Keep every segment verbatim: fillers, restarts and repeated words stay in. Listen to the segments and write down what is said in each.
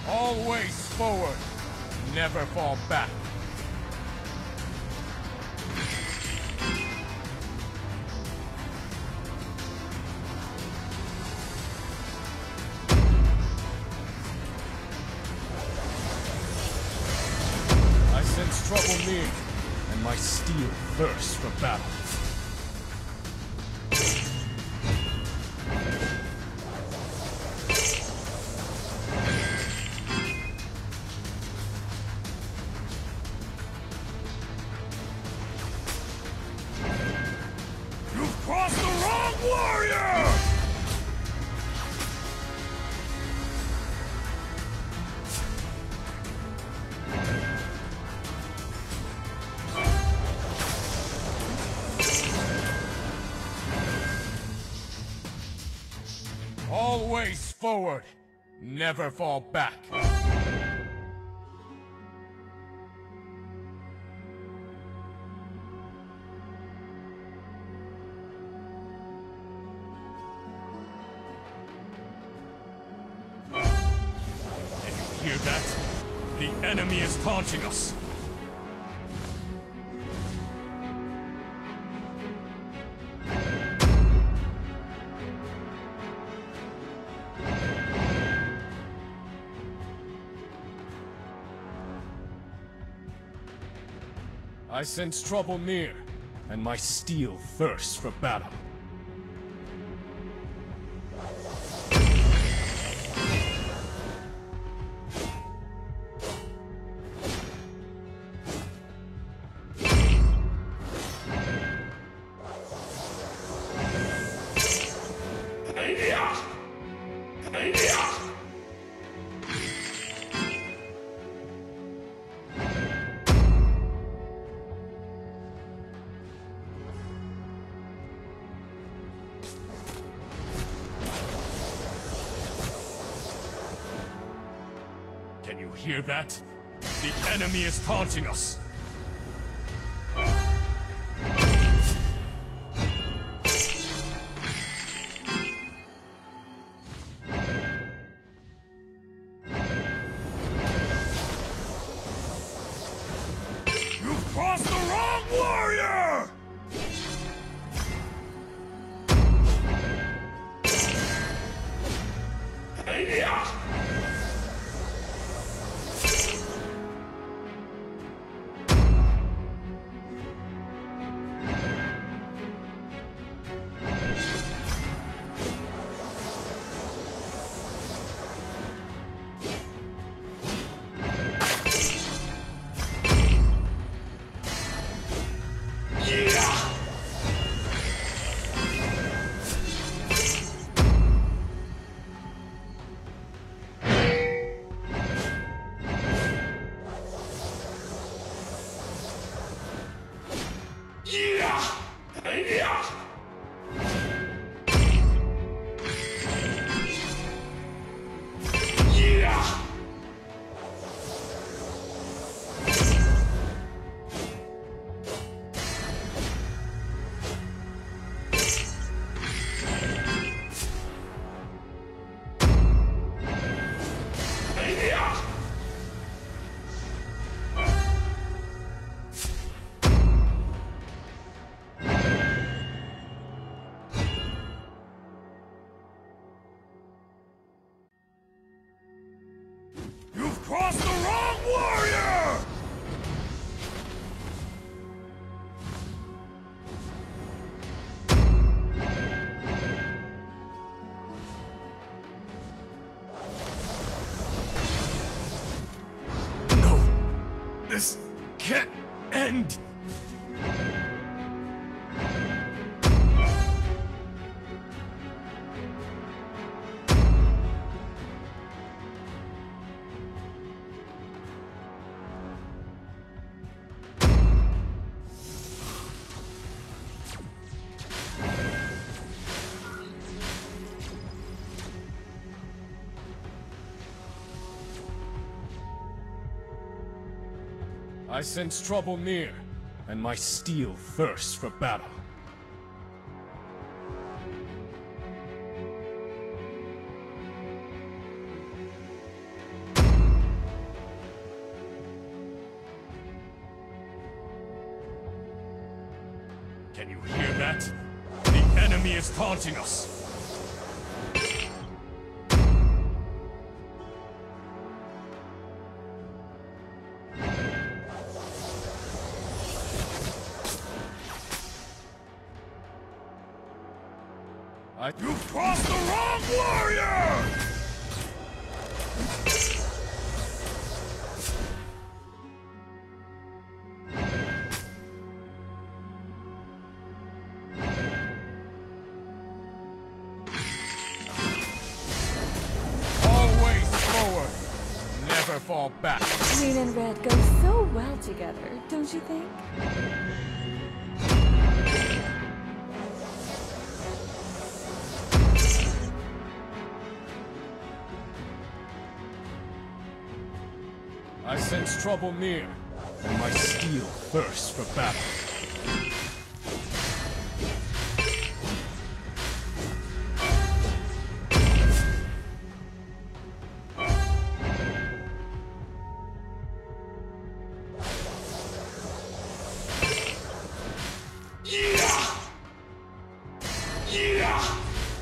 Always forward, never fall back. I sense trouble near, and my steel thirsts for battle. Cross the wrong warrior! Always forward, never fall back. Hear that? The enemy is taunting us. I sense trouble near, and my steel thirsts for battle. Can you hear that? The enemy is taunting us. You've crossed the wrong warrior! You've crossed the wrong warrior! No! This can't end! I sense trouble near, and my steel thirsts for battle. Can you hear that? The enemy is taunting us! I- You've crossed the wrong warrior! Always forward! Never fall back! Green and red go so well together, don't you think? I sense trouble near, and my steel thirsts for battle. Yeah! Yeah!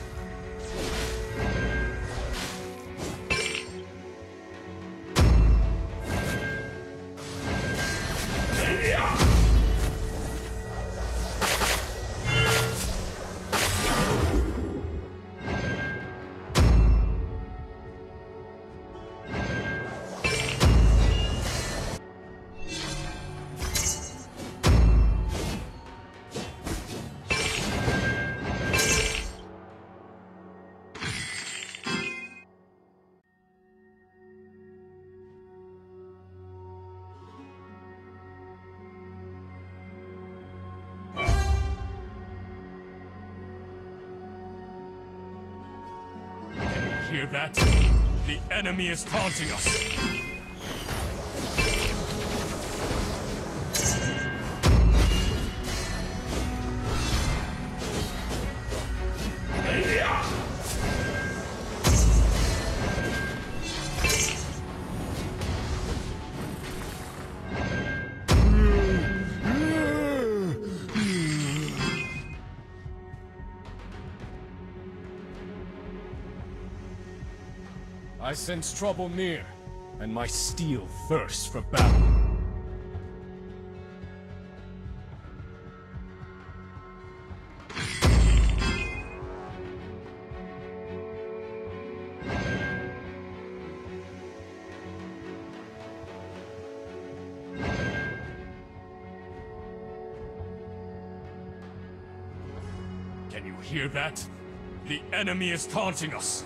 Hear that? The enemy is taunting us! I sense trouble near, and my steel thirsts for battle. Can you hear that? The enemy is taunting us!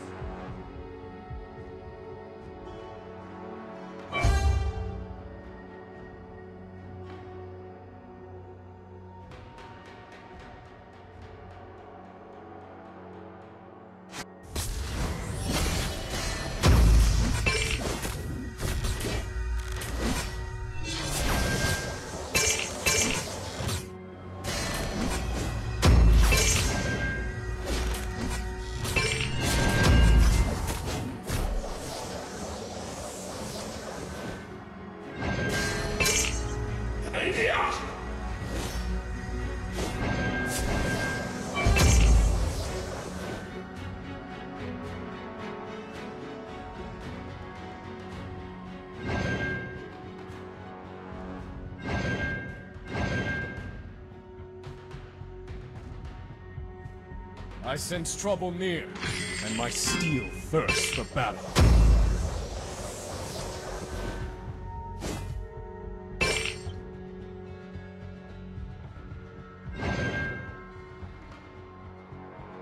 I sense trouble near, and my steel thirsts for battle.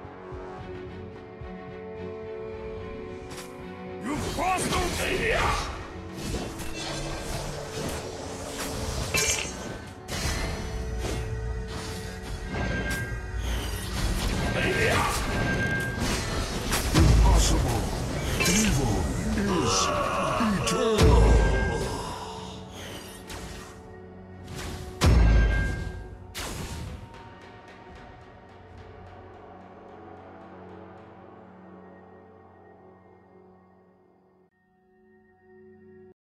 You've crossed the...